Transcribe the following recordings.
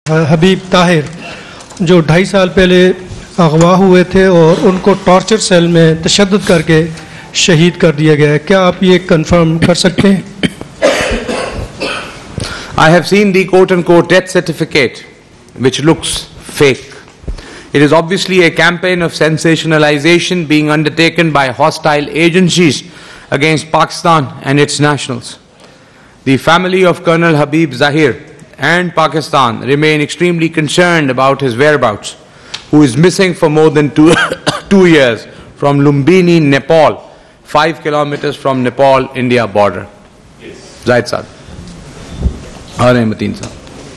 हबीब ताहिर जो 2.5 साल पहले अगवा हुए थे और उनको टॉर्चर सेल में तशद्दुद करके शहीद कर दिया गया है, क्या आप ये कंफर्म कर सकते हैं? I have seen the quote-unquote death certificate, which looks fake. It is obviously a campaign of sensationalization being undertaken by hostile agencies against Pakistan and its nationals. The family of Colonel Habib Zahir and Pakistan remain extremely concerned about his whereabouts, who is missing for more than 2 years from Lumbini, Nepal, 5 kilometers from Nepal-India border. Zahid Saab. और मतीन साहब।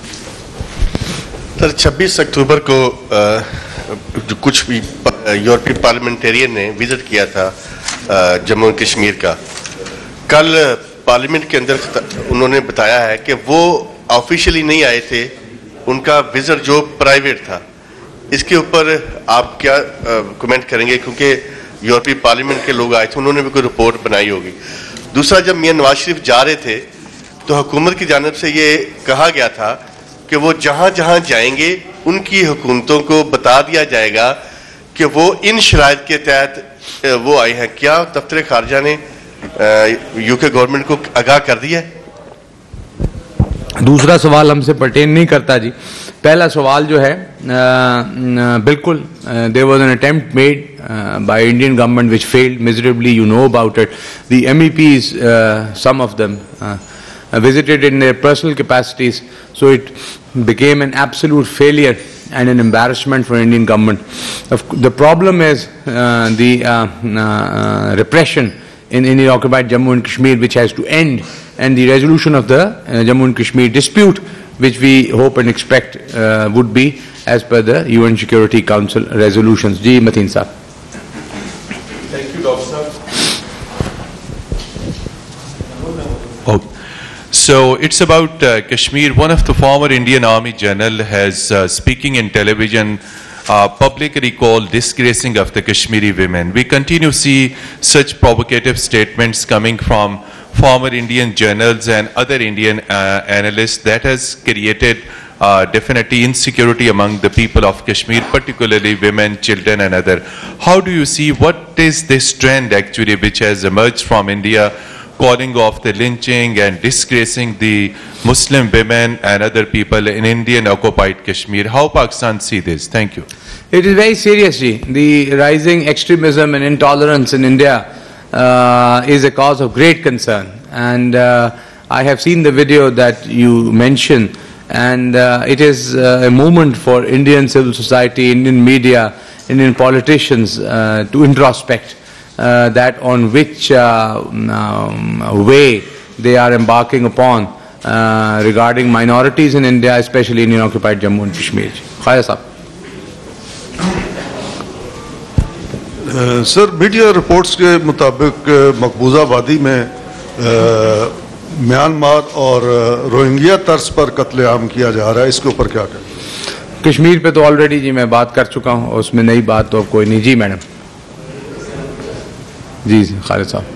Sir 26 अक्टूबर को जो कुछ भी यूरोपीय parliamentarian ने visit किया था जम्मू कश्मीर का, कल पार्लियामेंट के अंदर उन्होंने बताया है कि वो ऑफिशियली नहीं आए थे, उनका विजिट जो प्राइवेट था। इसके ऊपर आप क्या कमेंट करेंगे, क्योंकि यूरोपीय पार्लियामेंट के लोग आए थे, उन्होंने भी कोई रिपोर्ट बनाई होगी। दूसरा, जब मियां नवाज शरीफ जा रहे थे तो हुकूमत की जानिब से ये कहा गया था कि वो जहाँ जहाँ जाएंगे उनकी हुकूमतों को बता दिया जाएगा कि वो इन शराइत के तहत वो आए हैं। क्या दफ्तर खारजा ने यूके गवर्नमेंट को आगाह कर दिया है? दूसरा सवाल हमसे पर्टेन नहीं करता जी। पहला सवाल जो है बिल्कुल there was an attempt made by Indian government which failed miserably, you know about it. The MEPs, some of them visited in their personal capacities, so it became an absolute failure and an embarrassment for Indian government. The problem is the repression in Indian occupied Jammu and Kashmir, which has to end, and the resolution of the Jammu and Kashmir dispute, which we hope and expect would be as per the UN Security Council resolutions. Ji Mateen Saab. Thank you, Dr. Saab. So it's about Kashmir. One of the former Indian Army general has speaking in television publicly called disgracing of the Kashmiri women. We continue to see such provocative statements coming from former Indian generals and other Indian analysts. That has created definitely insecurity among the people of Kashmir, particularly women, children and other. How do you see, what is this trend actually which has emerged from India, calling off the lynching and disgracing the Muslim women and other people in Indian occupied Kashmir? How Pakistan see this? Thank you. It is very seriously. The rising extremism and intolerance in India is a cause of great concern. And I have seen the video that you mentioned, and it is a moment for Indian civil society, Indian media, Indian politicians to introspect that on which way they are embarking upon regarding minorities in India, especially Indian occupied Jammu and Kashmir. Khaya Saab. Sir, media reports के मुताबिक मकबूजा वादी में Myanmar और Rohingya तर्ज पर कत्लेआम किया जा रहा है, इसके ऊपर क्या कहें? कश्मीर पे तो ऑलरेडी जी मैं बात कर चुका हूँ, उसमें नई बात तो कोई नहीं। जी मैडम। जी खालिद साहब।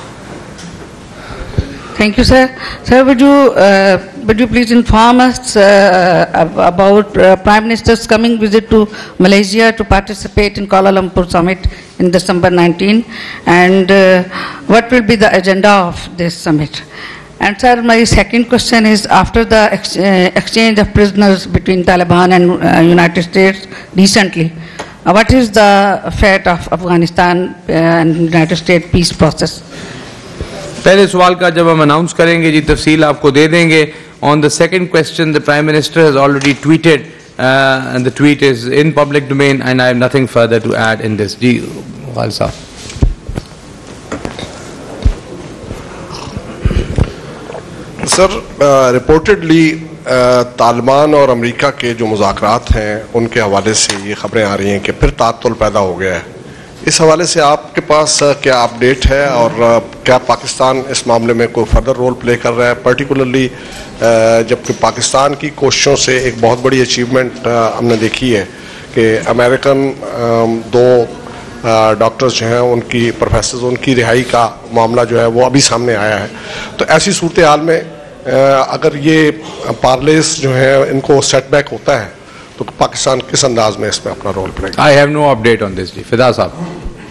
Thank you, sir. Sir, would you please inform us about Prime Minister's coming visit to Malaysia to participate in Kuala Lumpur summit in December 19, and what will be the agenda of this summit? And sir, my second question is, after the exchange of prisoners between Taliban and United States recently, what is the fate of Afghanistan and United States peace process? पहले सवाल का जब हम announce करेंगे जी तफसील आपको दे देंगे। On the second question, the Prime Minister has already tweeted, and the tweet is in public domain, and I have nothing further to add in this. जी खालिद साहब। सर, रिपोर्टेडली तालिबान और अमेरिका के जो मुज़ाकरात हैं उनके हवाले से ये खबरें आ रही हैं कि फिर तातुल पैदा हो गया है। इस हवाले से आपके पास क्या अपडेट है, और क्या पाकिस्तान इस मामले में कोई फर्दर रोल प्ले कर रहा है, पर्टिकुलरली जबकि पाकिस्तान की कोशिशों से एक बहुत बड़ी अचीवमेंट हमने देखी है कि अमेरिकन 2 डॉक्टर्स जो हैं उनकी, प्रोफेसर्स, उनकी रिहाई का मामला जो है वो अभी सामने आया है। तो ऐसी सूरत हाल में अगर ये पार्लेस जो है इनको सेटबैक होता है तो पाकिस्तान किस अंदाज में इसमें अपना रोल प्लेगा? I have no update on this जी। फिदा साहब।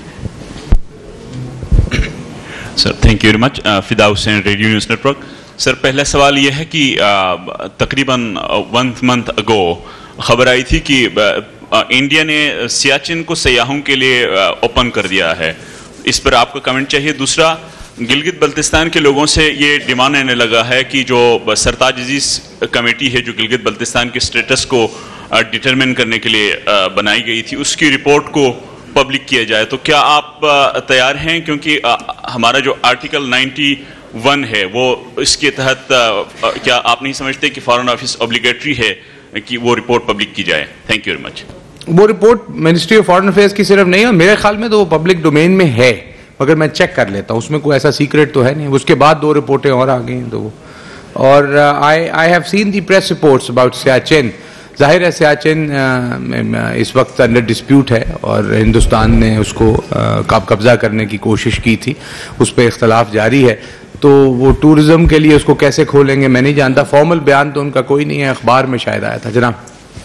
Sir thank you very much. Fida Hussain, radio news network. Sir पहला सवाल यह है कि तकरीबन 1 मंथ अगो खबर आई थी कि इंडिया ने सियाचिन को सयाहों के लिए ओपन कर दिया है, इस पर आपका कमेंट चाहिए। दूसरा, गिलगित बल्तिस्तान के लोगों से ये डिमांड आने लगा है कि जो सरताज अजीज कमेटी है जो गिलगित बल्तिस्तान के स्टेटस को डिटरमिन करने के लिए बनाई गई थी, उसकी रिपोर्ट को पब्लिक किया जाए, तो क्या आप तैयार हैं? क्योंकि हमारा जो आर्टिकल 91 है वो इसके तहत क्या आप नहीं समझते कि फॉरेन ऑफिस ऑब्लिगेटरी है कि वो रिपोर्ट पब्लिक की जाए? Thank you very much. वो report ministry of foreign affairs की सिर्फ नहीं है, मेरे ख्याल में तो वो पब्लिक डोमेन में है, मगर मैं चेक कर लेता हूँ, उसमें कोई ऐसा सीक्रेट तो है नहीं। उसके बाद 2 रिपोर्टें और आ गई हैं तो वो, और I have seen the press reports about Siachen. जाहिर है सियाचिन इस वक्त अंडर डिस्प्यूट है और हिंदुस्तान ने उसको कब्जा करने की कोशिश की थी, उस पर इख्तलाफ जारी है, तो वो टूरिज्म के लिए उसको कैसे खोलेंगे मैं नहीं जानता। फॉर्मल बयान तो उनका कोई नहीं है, अखबार में शायद आया था। जनाब।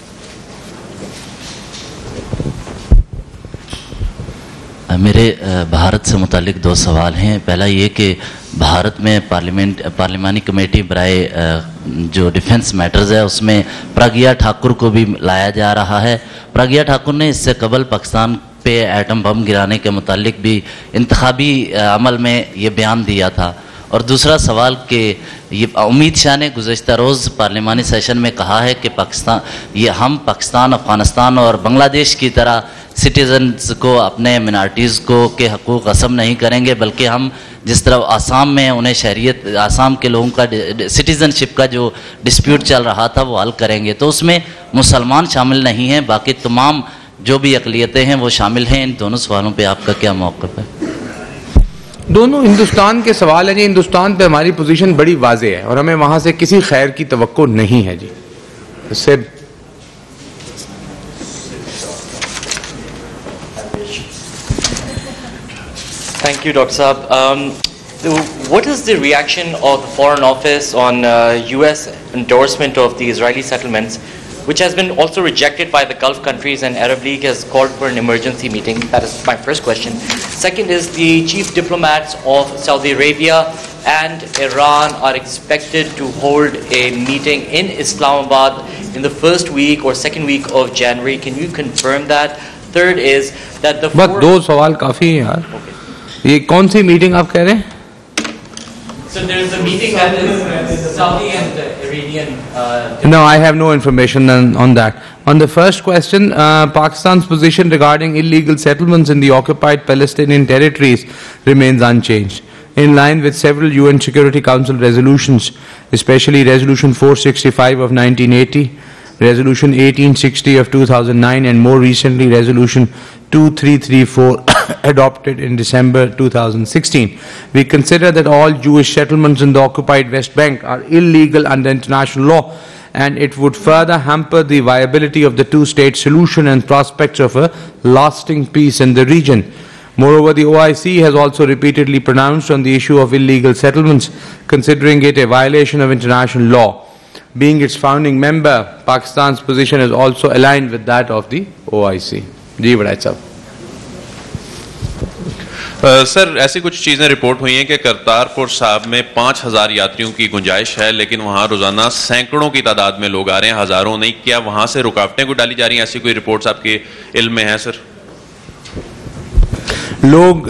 मेरे भारत से मुतालिक 2 सवाल हैं। पहला ये कि भारत में पार्लिमानी कमेटी बराए जो डिफेंस मैटर्स है उसमें प्रज्ञा ठाकुर को भी लाया जा रहा है। प्रज्ञा ठाकुर ने इससे कबल पाकिस्तान पे एटम बम गिराने के मुतालिक भी इंतखाबी अमल में ये बयान दिया था। और दूसरा सवाल कि ये उम्मीद शाह ने गुज़श्ता रोज़ पार्लिमानी सेशन में कहा है कि हम पाकिस्तान, अफ़गानिस्तान और बांग्लादेश की तरह सिटीज़न्स को, अपने मिनॉरिटीज़ को के हकूक़ क़सम नहीं करेंगे, बल्कि हम जिस तरह आसाम में उन्हें शहरियत, आसाम के लोगों का सिटीज़नशिप का जो डिस्प्यूट चल रहा था वो हल करेंगे। तो उसमें मुसलमान शामिल नहीं हैं, बाकी तमाम जो भी अक़लियतें हैं वो शामिल हैं। इन दोनों सवालों पर आपका क्या मौक़िफ़ है? दोनों हिंदुस्तान के सवाल हैं जी। हिंदुस्तान पे हमारी पोजीशन बड़ी वाज़ेह है और हमें वहाँ से किसी खैर की तवक्को नहीं है जी। इससे Thank you, Dr. Saab. What is the reaction of the Foreign Office on U.S. endorsement of the Israeli settlements, which has been also rejected by the Gulf countries, and Arab League has called for an emergency meeting? That is my first question. Second is the chief diplomats of Saudi Arabia and Iran are expected to hold a meeting in Islamabad in the first week or second week of January. Can you confirm that? Third is that the बस 2 सवाल काफ़ी हैं यार। ये कौन सी meeting आप कह रहे हैं? So there is a meeting that is Saudi and Iranian. No, I have no information on that. On the first question, Pakistan's position regarding illegal settlements in the occupied Palestinian territories remains unchanged. In line with several UN Security Council resolutions, especially Resolution 465 of 1980, Resolution 1860 of 2009, and more recently Resolution 2334 adopted in December 2016. We consider that all Jewish settlements in the occupied West Bank are illegal under international law, and it would further hamper the viability of the two-state solution and prospects of a lasting peace in the region. Moreover, the OIC has also repeatedly pronounced on the issue of illegal settlements, considering it a violation of international law. Being its founding member, Pakistan's position is also aligned with that of the OIC. जी बड़ाई साहब। Sir ऐसी कुछ चीज़ें report हुई हैं कि करतारपुर साहब में 5000 यात्रियों की गुंजाइश है, लेकिन वहाँ रोज़ाना सैकड़ों की तादाद में लोग आ रहे हैं, हज़ारों नहीं। क्या वहाँ से रुकावटें को डाली जा रही हैं? ऐसी कोई रिपोर्ट्स आपके इल्म में है सर? लोग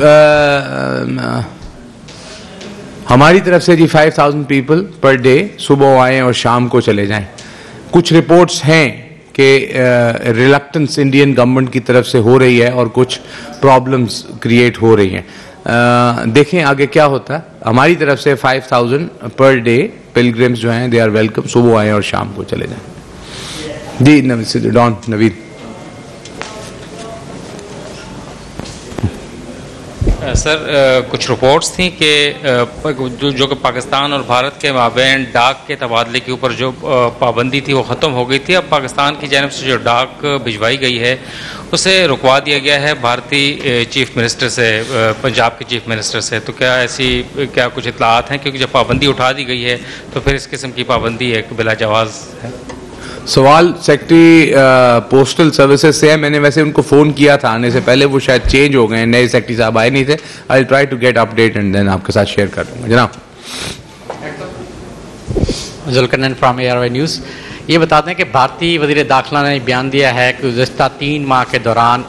हमारी तरफ से जी 5000 पीपल पर डे सुबह आएँ और शाम को चले जाएं। कुछ रिपोर्ट्स हैं कि रिलक्टेंस इंडियन गवर्नमेंट की तरफ से हो रही है और कुछ प्रॉब्लम्स क्रिएट हो रही हैं। देखें आगे क्या होता है। हमारी तरफ से 5000 पर डे पिलग्रिम्स जो हैं दे आर वेलकम, सुबह आएँ और शाम को चले जाएं। जी डॉन नवीद। सर कुछ रिपोर्ट्स थी कि जो कि पाकिस्तान और भारत के माबैन डाक के तबादले के ऊपर जो पाबंदी थी वो ख़त्म हो गई थी। अब पाकिस्तान की जानिब से जो डाक भिजवाई गई है उसे रुकवा दिया गया है भारतीय चीफ मिनिस्टर से, पंजाब के चीफ मिनिस्टर से। तो क्या ऐसी क्या कुछ इतलात हैं, क्योंकि जब पाबंदी उठा दी गई है तो फिर इस किस्म की पाबंदी एक बिला जवाज़ है? सवाल सेक्रेटरी पोस्टल सर्विसेज से है। मैंने वैसे उनको फ़ोन किया था आने से पहले, वो शायद चेंज हो गए हैं, नए सेक्रेटरी साहब आए नहीं थे। I will try to get update and then आपके साथ शेयर कर दूँगा। जनाब जुल्करनैन फ्रॉम एआरवाई न्यूज़। ये बताते हैं कि भारतीय वज़ीर दाखिला ने बयान दिया है कि गुज़श्ता 3 माह के दौरान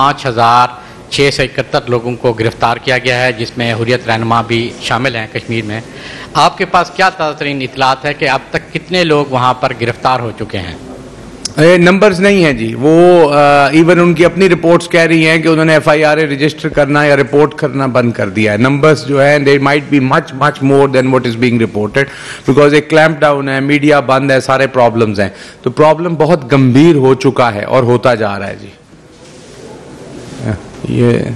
5,671 लोगों को गिरफ्तार किया गया है, जिसमें हुर्रियत रहनुमा भी शामिल हैं कश्मीर में। आपके पास क्या ताज़ा तरीन इतलात है कि अब तक कितने लोग वहाँ पर गिरफ्तार हो चुके हैं? नंबर्स नहीं है जी, वो इवन उनकी अपनी रिपोर्ट्स कह रही हैं कि उन्होंने FIR रजिस्टर करना या रिपोर्ट करना बंद कर दिया है। नंबर्स जो है they might be much more than what is being reported, because एक क्लैंप डाउन है, मीडिया बंद है, सारे प्रॉब्लम्स हैं। तो प्रॉब्लम बहुत गंभीर हो चुका है और होता जा रहा है जी। ये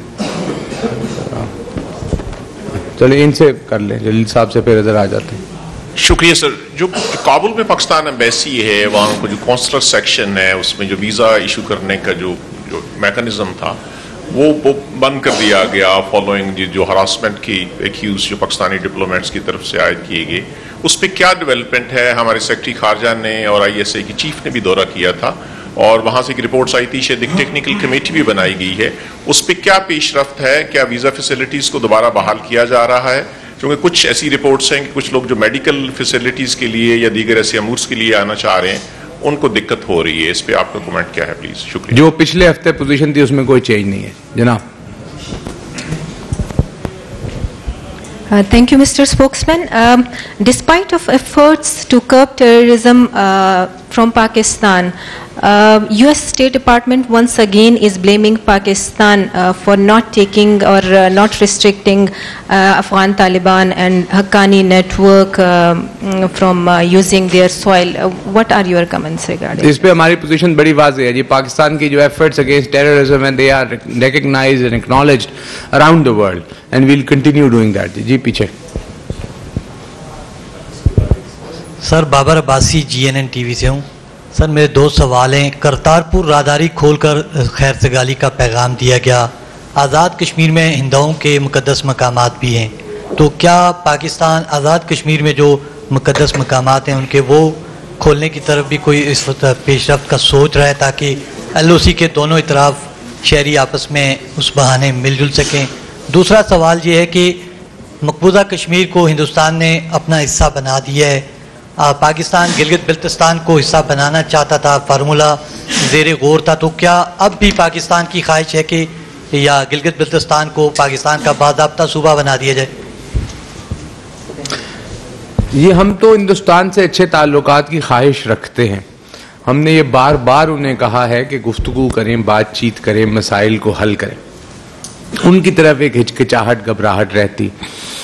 चलिए इनसे कर लें, जलील साहब से फिर इधर आ जाते हैं। शुक्रिया सर। जो काबुल में पाकिस्तान एम्बेसी है, वहाँ को जो कॉन्सुलर सेक्शन है, उसमें जो वीज़ा इशू करने का जो मैकेनिज्म था वो बंद कर दिया गया फॉलोइंग जो हरासमेंट की एक्यूज जो पाकिस्तानी डिप्लोमेट्स की तरफ से आयद किए गए। उस पर क्या डेवलपमेंट है? हमारे सेक्रेटरी खारजा ने और ISA की चीफ ने भी दौरा किया था और वहाँ से एक रिपोर्ट्स आई थी, शायद एक टेक्निकल कमेटी भी बनाई गई है। उस पर क्या पेशरफ्त है? क्या वीज़ा फैसिलिटीज़ को दोबारा बहाल किया जा रहा है? क्योंकि कुछ ऐसी रिपोर्ट्स हैं कि कुछ लोग जो मेडिकल फैसिलिटीज़ के लिए या दीगर ऐसे अमूर्स के लिए आना चाह रहे हैं, उनको दिक्कत हो रही है। इस पे आपका कमेंट क्या है प्लीज़? शुक्रिया। जो पिछले हफ्ते पोजीशन थी उसमें कोई चेंज नहीं है जनाब। Thank you, Mr. Spokesman. Despite of efforts to curb terrorism from Pakistan, U.S. State Department once again is blaming Pakistan for not taking or not restricting Afghan Taliban and Haqqani network from using their soil. What are your comments regarding? इस पे हमारी position बड़ी वाज़ेह है जी। पाकिस्तान की जो efforts against terrorism and they are recognised and acknowledged around the world and we will continue doing that. जी पीछे। Sir Babar Abbasi GNN TV से हूँ। सर मेरे 2 सवाल हैं। करतारपुर राहदारी खोलकर खैर सगाली का पैगाम दिया गया। आज़ाद कश्मीर में हिंदुओं के मुक़द्दस मकामात भी हैं, तो क्या पाकिस्तान आज़ाद कश्मीर में जो मुक़द्दस मकामात हैं उनके वो खोलने की तरफ भी कोई इस वक्त पेशरफ्त का सोच रहा है, ताकि LOC के दोनों इतराफ़ शहरी आपस में उस बहाने मिलजुल सकें? दूसरा सवाल ये है कि मकबूजा कश्मीर को हिंदुस्तान ने अपना हिस्सा बना दिया है। पाकिस्तान गिलगित बिल्तिस्तान को हिस्सा बनाना चाहता था, फार्मूला ज़ेरे गौर था। तो क्या अब भी पाकिस्तान की ख्वाहिश है कि या गिलगित बिल्तिस्तान को पाकिस्तान का बाज़ाब्ता सूबा बना दिया जाए? ये हम तो हिंदुस्तान से अच्छे ताल्लुकात की ख्वाहिश रखते हैं। हमने ये बार बार उन्हें कहा है कि गुफ्तगू करें, बातचीत करें, मसाइल को हल करें। उनकी तरफ एक हिचकिचाहट, घबराहट रहती।